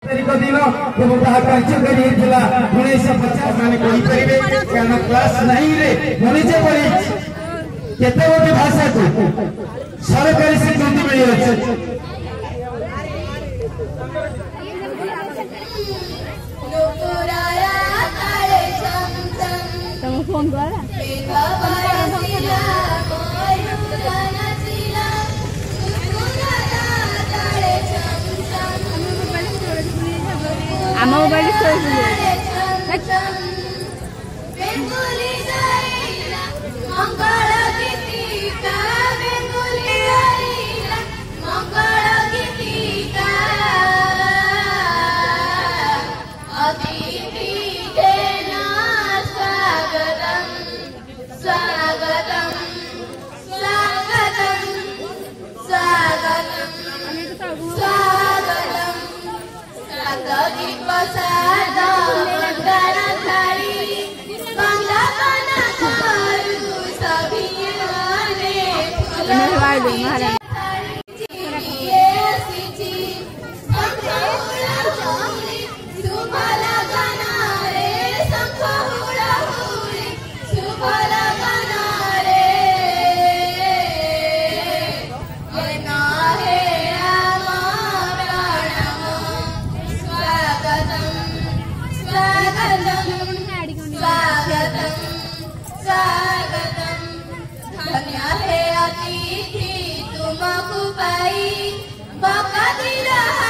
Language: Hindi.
तारीख दिन जब ताहा कार्यकारी हेतिला 1950 माने कहि परिबे काना क्लास 9 रे मनिजे पढि केते गोटे भाषा को सरकारी स्वीकृति मिली अछि। तुम फोन द्वारा आम मोबाइल महाराज तुमको पाई बका दिला